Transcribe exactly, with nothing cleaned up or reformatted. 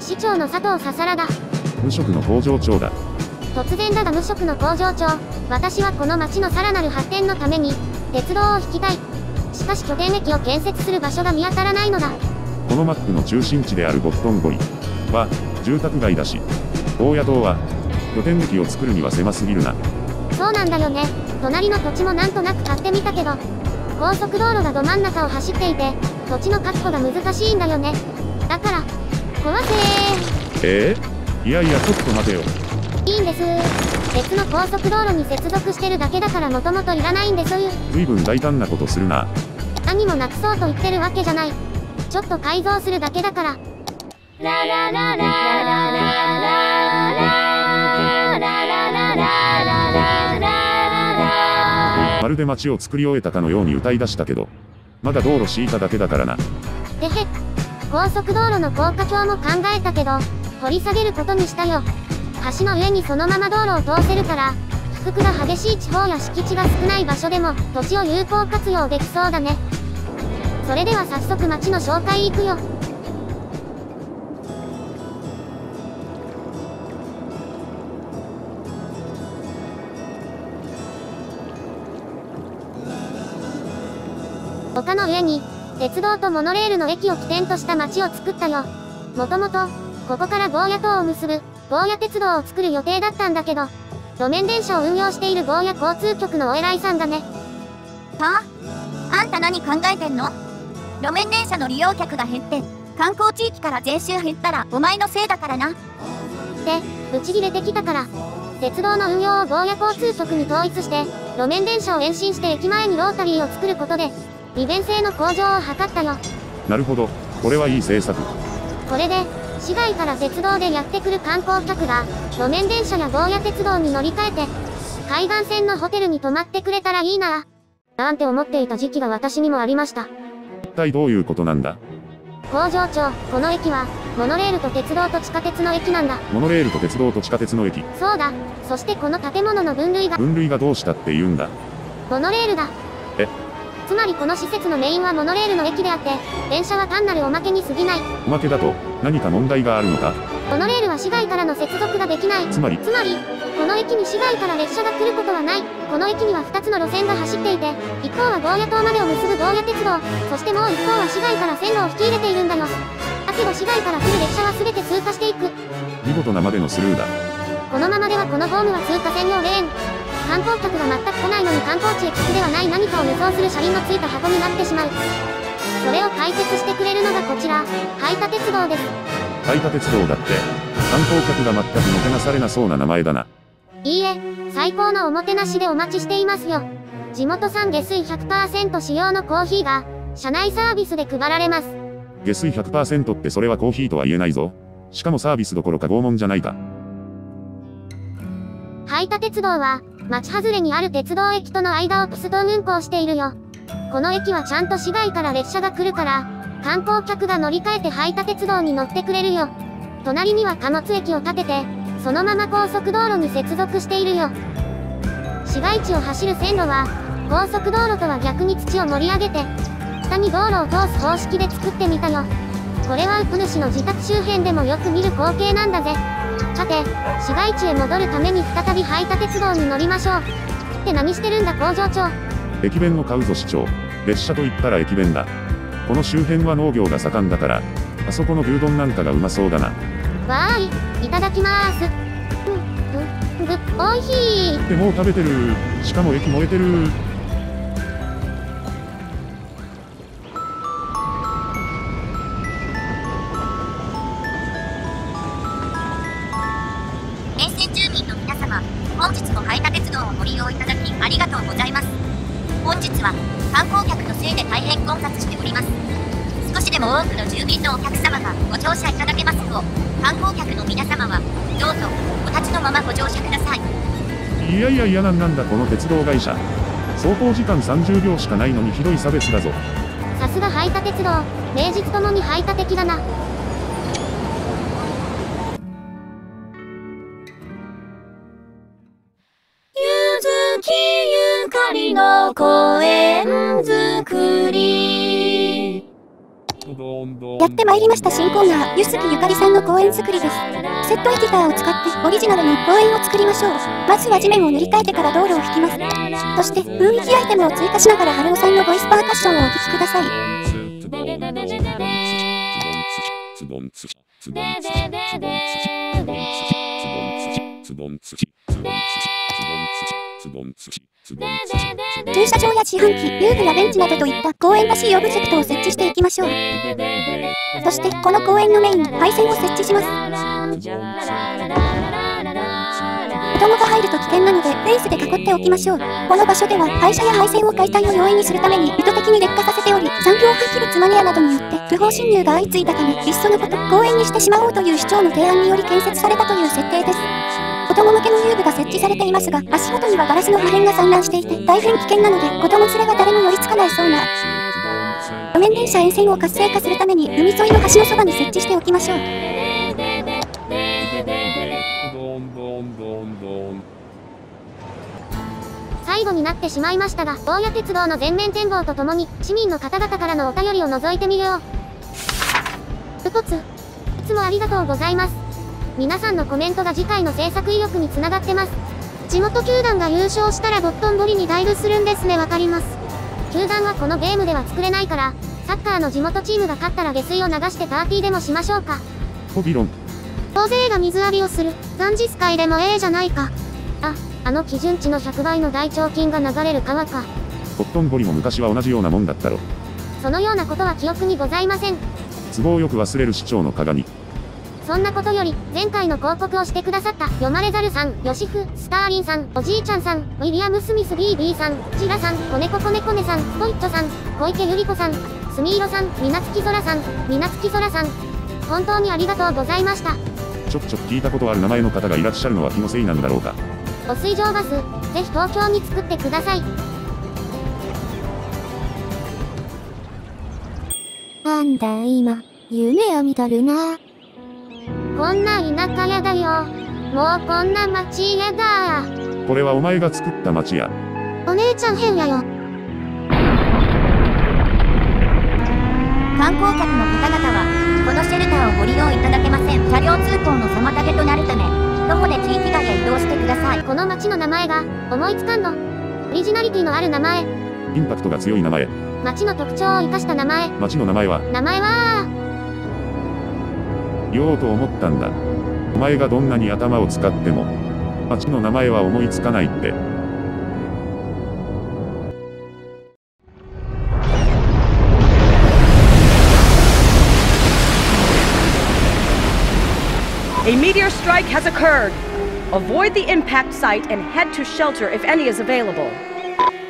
市長の佐藤ささらだ。 無職の工場長だ。 突然だが無職の工場長、私はこの町のさらなる発展のために鉄道を引きたい。しかし拠点駅を建設する場所が見当たらないのだ。 このマップの中心地であるゴットンゴイは住宅街だし、高野島は拠点駅を作るには狭すぎるな。 そうなんだよね。隣の土地もなんとなく買ってみたけど、高速道路がど真ん中を走っていて土地の確保が難しいんだよね。だから壊せー。 えー、いやいやちょっと待てよ。 いいんですー。別の高速道路に接続してるだけだからもともといらないんですー。 随分大胆なことするな。 何もなくそうと言ってるわけじゃない。ちょっと改造するだけだから。ラララララララララララ。 まるで街を作り終えたかのように歌い出したけど、まだ道路敷いただけだからな。 てへ。高速道路の高架橋も考えたけど、掘り下げることにしたよ。橋の上にそのまま道路を通せるから、起伏が激しい地方や敷地が少ない場所でも土地を有効活用できそうだね。それでは早速町の紹介行くよ。丘の上に鉄道とモノレールの駅を起点とした町を作ったよ。もともとここからゴーヤ島を結ぶゴーヤ鉄道を作る予定だったんだけど、路面電車を運用しているゴーヤ交通局のお偉いさんがね。 はあ、あんた何考えてんの？路面電車の利用客が減って観光地域から税収減ったらお前のせいだからな。 で、ブチギレてきたから、鉄道の運用をゴーヤ交通局に統一して、路面電車を延伸して駅前にロータリーを作ることで、利便性の向上を図ったよ。 なるほど、これはいい政策。 これで、市外から鉄道でやってくる観光客が、路面電車やゴーヤ鉄道に乗り換えて、海岸線のホテルに泊まってくれたらいいな。なんて思っていた時期が私にもありました。 一体どういうことなんだ？ 工場長、この駅は、モノレールと鉄道と地下鉄の駅なんだ。 モノレールと鉄道と地下鉄の駅。 そうだ。そしてこの建物の分類が、 分類がどうしたって言うんだ？ モノレールだ。 え？ つまりこの施設のメインはモノレールの駅であって、電車は単なるおまけに過ぎない。 おまけだと、何か問題があるのか？ モノレールは市外からの接続ができない。 つまりつまり、この駅に市外から列車が来ることはない。この駅にはふたつの路線が走っていて、一方はゴーヤ島までを結ぶゴーヤ鉄道、そしてもう一方は市外から線路を引き入れているんだよ。だけど市外から来る列車は全て通過していく。 見事なまでのスルーだ。 このままではこのホームは通過専用レーン。観光客が全く来ないのに観光地へ客ではない何かを輸送する車輪のついた箱になってしまう。それを解決してくれるのがこちら、排他鉄道です。 排他鉄道だって、観光客が全くもてなされなそうな名前だな。 いいえ、最高のおもてなしでお待ちしていますよ。地元産下水 ひゃくパーセント 使用のコーヒーが、車内サービスで配られます。 下水 ひゃくパーセント ってそれはコーヒーとは言えないぞ。しかもサービスどころか拷問じゃないか。 排他鉄道は、町外れにある鉄道駅との間をプストン運行しているよ。この駅はちゃんと市外から列車が来るから、観光客が乗り換えて排他鉄道に乗ってくれるよ。隣には貨物駅を建てて、そのまま高速道路に接続しているよ。市街地を走る線路は、高速道路とは逆に土を盛り上げて、下に道路を通す方式で作ってみたよ。これはウプ主の自宅周辺でもよく見る光景なんだぜ。さて、市街地へ戻るために再び排他鉄道に乗りましょう。って何してるんだ工場長。 駅弁を買うぞ市長。列車と言ったら駅弁だ。この周辺は農業が盛んだから、あそこの牛丼なんかがうまそうだな。 わーい、いただきまーす。うん、ぐ、おいしい。 でもう食べてる。しかも駅燃えてる。 沿線住民の皆様、本日も排他鉄道をご利用いただきありがとうございます。本日は観光客のせいで大変混雑しております。少しでも多くの住民のお客様がご乗車いただけますよう、観光客の皆様はどうぞお立ちのままご乗車ください。 いやいやいやなんなんだこの鉄道会社。走行時間さんじゅうびょうしかないのにひどい差別だぞ。 さすが排他鉄道、名実ともに排他的だな。 ゆずきゆかりの公園づくり。 やってまいりました新コーナー、ゆすきゆかりさんの公園作りです。セットエディターを使ってオリジナルの公園を作りましょう。まずは地面を塗り替えてから道路を引きます。そして雰囲気アイテムを追加しながら春尾さんのボイスパーカッションをお聞きください。駐車場や自販機、遊具やベンチなどといった公園らしいオブジェクトを設置していきましょう。そしてこの公園のメイン、配線を設置します。子供が入ると危険なのでフェンスで囲っておきましょう。この場所では廃車や配線を解体を容易にするために意図的に劣化させており、産業廃棄物マニアなどによって不法侵入が相次いだため、いっそのこと公園にしてしまおうという市長の提案により建設されたという設定です。子供向けの遊具が設置されていますが、足元にはガラスの破片が散乱していて大変危険なので、子供連れが誰も寄りつかないそうな。路面電車沿線を活性化するために海沿いの橋のそばに設置しておきましょう。 最後になってしまいましたが、大谷鉄道の全面展望とともに市民の方々からのお便りを覗いてみよう。うとつ、いつもありがとうございます。皆さんのコメントが次回の制作意欲につながってます。地元球団が優勝したらボットンボリにダイブするんですね。わかります。球団はこのゲームでは作れないから、サッカーの地元チームが勝ったら下水を流してパーティーでもしましょうか。 ホビロン。 大勢が水浴びをする。ガンジス海でもええじゃないか。あ、あの基準値のひゃくばいの大腸菌が流れる川か。 ボットンボリも昔は同じようなもんだったろ。 そのようなことは記憶にございません。 都合よく忘れる市長の鏡。 そんなことより、前回の広告をしてくださった、読まれざるさん、ヨシフ、スターリンさん、おじいちゃんさん、ウィリアム・スミス ビービー さん、ジラさん、コネココネコネさん、コイッチョさん、小池百合子さん、スミイロさん、みなつきぞらさん、みなつきぞらさん。本当にありがとうございました。 ちょくちょく聞いたことある名前の方がいらっしゃるのは気のせいなんだろうか。 お水上バス、ぜひ東京に作ってください。なんだ今、夢を見とるな。こんな田舎やだよ。もうこんな町やだ。 これはお前が作った町や。 お姉ちゃん変やよ。 観光客の方々はこのシェルターをご利用いただけません。車両通行の妨げとなるため、徒歩で地域外へ移動してください。 この町の名前が思いつかんの。オリジナリティのある名前。 インパクトが強い名前。 町の特徴を生かした名前。 町の名前は名前は言おうと思ったんだ。お前がどんなに頭を使っても町の名前は思いつかないって。 A meteor strike has occurred. Avoid the impact site and head to shelter if any is available.